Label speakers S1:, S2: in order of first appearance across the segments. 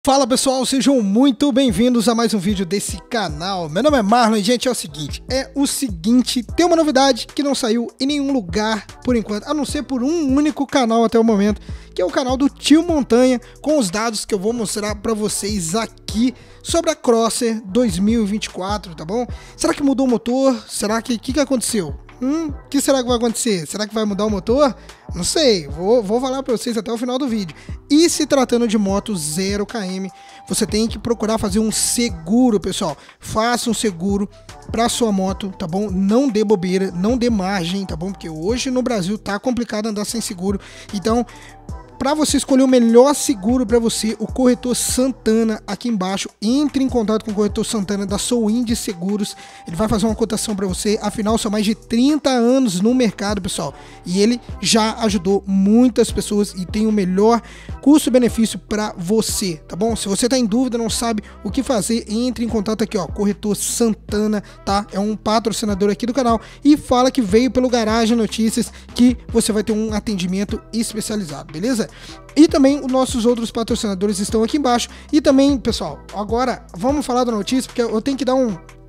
S1: Fala pessoal, sejam muito bem-vindos a mais um vídeo desse canal. Meu nome é Marlon e, gente, é o seguinte, tem uma novidade que não saiu em nenhum lugar por enquanto, a não ser por um único canal até o momento, que é o canal do Tio Montanha, com os dados que eu vou mostrar pra vocês aqui sobre a Crosser 2024, tá bom? Será que mudou o motor? Será que que aconteceu? O que será que vai acontecer? Será que vai mudar o motor? Não sei, vou falar para vocês até o final do vídeo. E se tratando de moto 0 km, você tem que procurar fazer um seguro, pessoal. Faça um seguro para sua moto, tá bom? Não dê bobeira, não dê margem, tá bom? Porque hoje no Brasil tá complicado andar sem seguro. Então, para você escolher o melhor seguro para você, o Corretor Santana aqui embaixo, entre em contato com o Corretor Santana da Souindy Seguros, ele vai fazer uma cotação para você, afinal são mais de 30 anos no mercado, pessoal, e ele já ajudou muitas pessoas e tem o melhor custo-benefício para você, tá bom? Se você tá em dúvida, não sabe o que fazer, entre em contato aqui, ó, Corretor Santana, tá? É um patrocinador aqui do canal e fala que veio pelo Garagem Notícias, que você vai ter um atendimento especializado, beleza? E também os nossos outros patrocinadores estão aqui embaixo. E também, pessoal, agora vamos falar da notícia, porque eu tenho que dar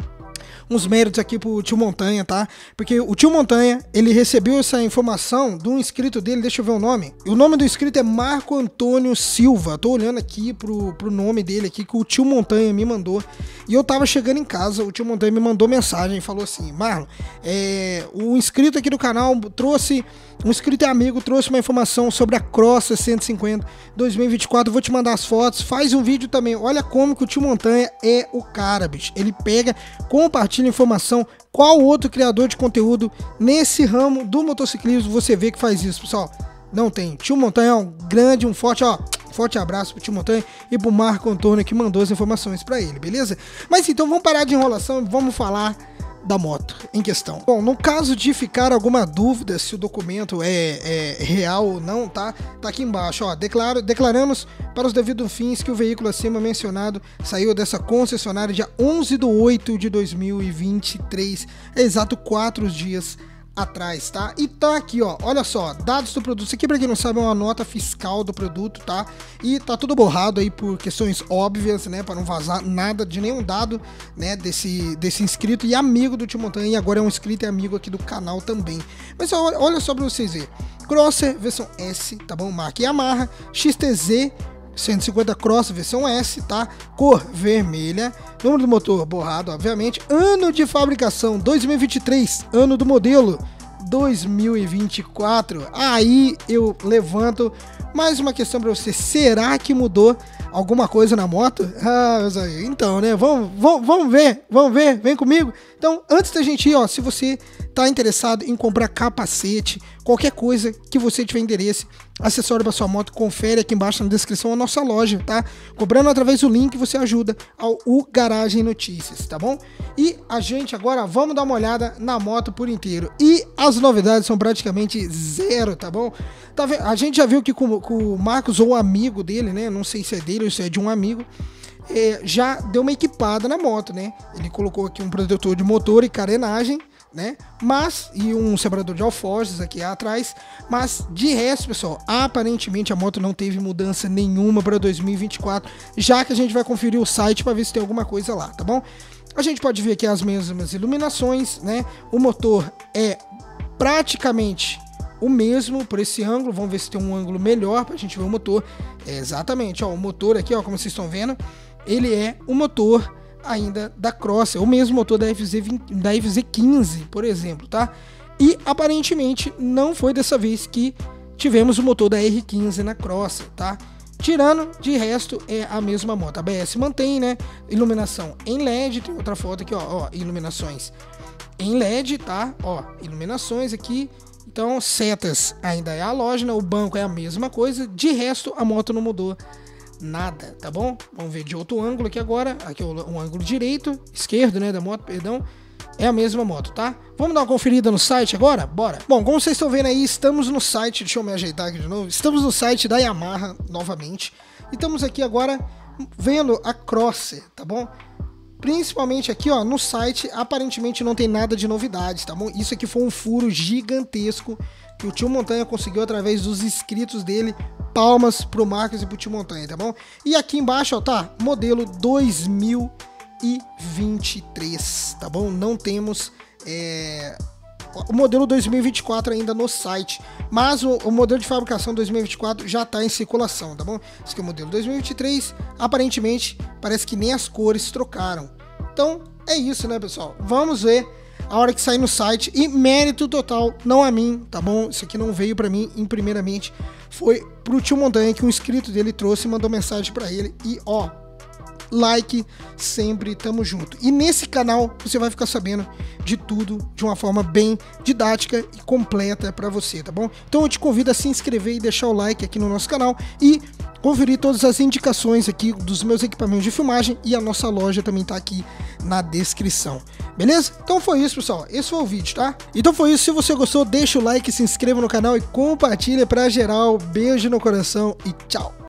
S1: uns méritos aqui pro Tio Montanha, tá? Porque o Tio Montanha, ele recebeu essa informação de um inscrito dele, deixa eu ver o nome. O nome do inscrito é Marco Antônio Silva. Tô olhando aqui pro nome dele aqui, que o Tio Montanha me mandou. E eu tava chegando em casa, o Tio Montanha me mandou mensagem e falou assim: Marlon, o inscrito aqui do canal trouxe, um inscrito e amigo trouxe uma informação sobre a Crosser 150 2024, vou te mandar as fotos, faz um vídeo também. Olha como que o Tio Montanha é o cara, bicho. Ele pega, compartilha informação. Qual outro criador de conteúdo nesse ramo do motociclismo você vê que faz isso, pessoal? Não tem. Tio Montanha é um forte abraço pro Tio Montanha e pro Marco Antônio que mandou as informações para ele, beleza? Mas então vamos parar de enrolação e vamos falar da moto em questão. Bom, no caso de ficar alguma dúvida se o documento é real ou não, tá aqui embaixo, ó, declaramos para os devidos fins que o veículo acima mencionado saiu dessa concessionária dia 11/8/2023, exato 4 dias atrás, tá? E tá aqui, ó, olha só, dados do produto. Isso aqui, pra quem não sabe, é uma nota fiscal do produto, tá? E tá tudo borrado aí por questões óbvias, né? Pra não vazar nada de nenhum dado, né? Desse inscrito e amigo do Tio Montanha, e agora é um inscrito e amigo aqui do canal também. Mas olha só pra vocês verem. Crosser versão S, tá bom? Marca Yamaha, XTZ 150 Cross versão S, tá? Cor vermelha, número do motor borrado, obviamente, ano de fabricação 2023, ano do modelo 2024. Aí eu levanto mais uma questão para você: será que mudou alguma coisa na moto? Ah, meus amigos, então, né? Vamos ver, vem comigo. Então, antes da gente ir, ó, se você tá interessado em comprar capacete, qualquer coisa que você tiver interesse, acessório para sua moto, confere aqui embaixo na descrição a nossa loja, tá? Comprando através do link você ajuda ao Garagem Notícias, tá bom? E a gente agora vamos dar uma olhada na moto por inteiro. E as novidades são praticamente zero, tá bom? A gente já viu que com o Marcos, ou o amigo dele, né? Não sei se é dele ou se é de um amigo, já deu uma equipada na moto, né? Ele colocou aqui um protetor de motor e carenagem, né? E um separador de alforjes aqui atrás, mas de resto, pessoal, aparentemente a moto não teve mudança nenhuma para 2024, já que a gente vai conferir o site para ver se tem alguma coisa lá, tá bom? A gente pode ver aqui as mesmas iluminações, né? O motor é praticamente o mesmo por esse ângulo. Vamos ver se tem um ângulo melhor pra gente ver o motor. Exatamente, ó, o motor aqui, ó, como vocês estão vendo, ele é o motor ainda da Crosser, o mesmo motor da FZ15, por exemplo, tá? E aparentemente não foi dessa vez que tivemos o motor da R15 na Crosser, tá? Tirando, de resto, é a mesma moto. A ABS mantém, né? Iluminação em LED, tem outra foto aqui, ó, iluminações em LED, tá? Ó, iluminações aqui. Então, setas ainda é halógena, o banco é a mesma coisa, de resto a moto não mudou nada, tá bom? Vamos ver de outro ângulo aqui agora. Aqui é um ângulo esquerdo, né, da moto, perdão. É a mesma moto, tá? Vamos dar uma conferida no site agora? Bora! Bom, como vocês estão vendo aí, estamos no site, deixa eu me ajeitar aqui de novo. Estamos no site da Yamaha, novamente. E estamos aqui agora vendo a Crosser, tá bom? Principalmente aqui, ó, no site, aparentemente não tem nada de novidades, tá bom? Isso aqui foi um furo gigantesco que o Tio Montanha conseguiu através dos inscritos dele. Palmas pro Marcos e pro Tio Montanha, tá bom? E aqui embaixo, ó, tá, modelo 2023, tá bom? Não temos o modelo 2024 ainda no site, mas o modelo de fabricação 2024 já tá em circulação, tá bom? Esse aqui é o modelo 2023, aparentemente parece que nem as cores trocaram. Então é isso, né, pessoal? Vamos ver a hora que sair no site, e mérito total não a mim, tá bom? Isso aqui não veio pra mim primeiramente, foi pro Tio Montanha, que um inscrito dele trouxe e mandou mensagem pra ele. E ó, like sempre, tamo junto. E nesse canal você vai ficar sabendo de tudo de uma forma bem didática e completa pra você, tá bom? Então eu te convido a se inscrever e deixar o like aqui no nosso canal e conferir todas as indicações aqui dos meus equipamentos de filmagem, e a nossa loja também tá aqui na descrição, beleza? Então foi isso, pessoal, esse foi o vídeo, tá? Então foi isso, se você gostou, deixa o like, se inscreva no canal e compartilha pra geral. Beijo no coração e tchau!